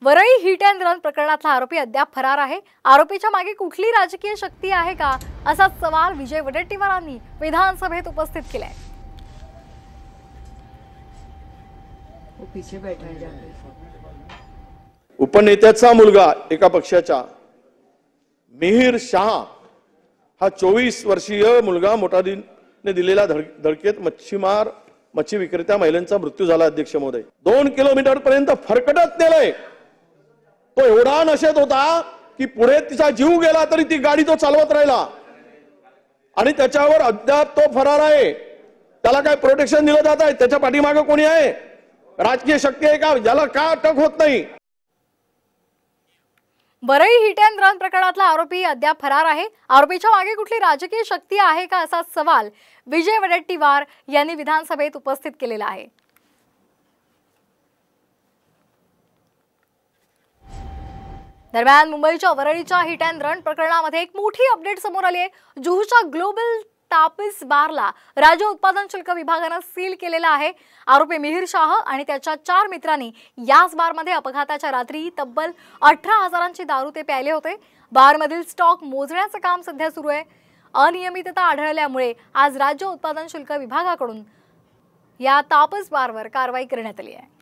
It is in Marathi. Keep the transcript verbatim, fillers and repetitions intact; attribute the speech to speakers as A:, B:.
A: वरळी हिट अँड रन प्रकरणातला आरोपी अद्याप फरार आहे। आरोपीच्या मागे कुठली राजकीय शक्ती आहे का असा सवाल विजय वडेट्टीवारांनी विधानसभेत उपस्थित केलाय।
B: उपनेत्याचा मुलगा एका पक्षाचा मिहिर शाह हा चोवीस वर्षीय मुलगा मोटारीने दिलेल्या धडकेत मच्छीमार मच्छी विक्रेत्या महिलांचा मृत्यू झाला। अध्यक्ष महोदय, दोन किलोमीटर पर्यंत फरकटत नेलंय। तो एवढा नशेत होता की पुढे तिचा जीव गेला तरी ती गाडी तो चालवत राहिला आणि त्याच्यावर अद्याप तो फरार आहे। त्याला काय प्रोटेक्शन दिलं जात आहे? त्याच्या पाठीमागे कोणी आहे? राजकीय शक्ती आहे का? ज्याला का अटक होत नाही?
A: वरळी हिट अँड रन प्रकरणातला आरोपी अद्याप फरार आहे। आरोपीच्या मागे कुठली राजकीय शक्ती आहे का असा सवाल विजय वडेट्टीवार यांनी विधानसभेत उपस्थित केलेला आहे। दरम्यान मुंबईच्या वरळीच्या हिट अँड रन प्रकरणामध्ये एक मोठी अपडेट समोर आली आहे। जुहूच्या ग्लोबल तापस बारला राज्य उत्पादन शुल्क विभागाने सील केलेला आहे। आरोपी मिहिर शाह आणि त्याच्या चार मित्रांनी याच बारमध्ये अपघाताच्या रात्री तब्बल अठरा हजारांची दारू ते प्यायले होते। बारमधील स्टॉक मोजण्याचं काम सध्या सुरू आहे। अनियमितता आढळल्यामुळे आज राज्य उत्पादन शुल्क विभागाकडून या तापस बारवर कारवाई करण्यात आली आहे।